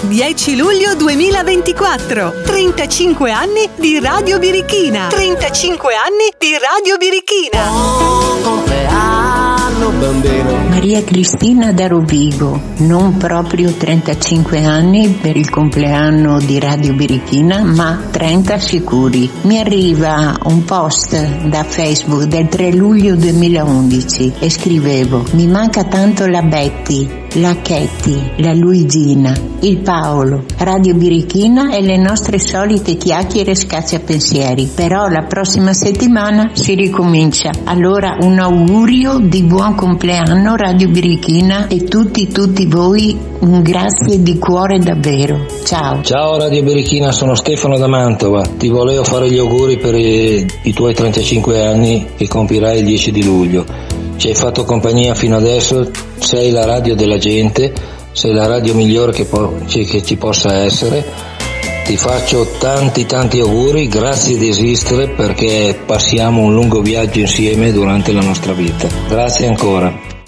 10 luglio 2024. 35 anni di Radio Birichina. 35 anni di Radio Birichina. Buon compleanno, bambino. Maria Cristina da Rovigo, non proprio 35 anni per il compleanno di Radio Birichina, ma 30 sicuri. Mi arriva un post da Facebook del 3 luglio 2011 e scrivevo: mi manca tanto la Betty, la Ketty, la Luigina, il Paolo, Radio Birichina e le nostre solite chiacchiere scacciapensieri. Però la prossima settimana si ricomincia. Allora un augurio di buon compleanno Radio Birichina e tutti voi un grazie di cuore davvero. Ciao. Ciao Radio Birichina, sono Stefano da Mantova. Ti volevo fare gli auguri per i tuoi 35 anni che compirai il 10 di luglio. Ci hai fatto compagnia fino adesso, sei la radio della gente, sei la radio migliore che ci possa essere. Ti faccio tanti auguri, grazie di esistere, perché passiamo un lungo viaggio insieme durante la nostra vita. Grazie ancora.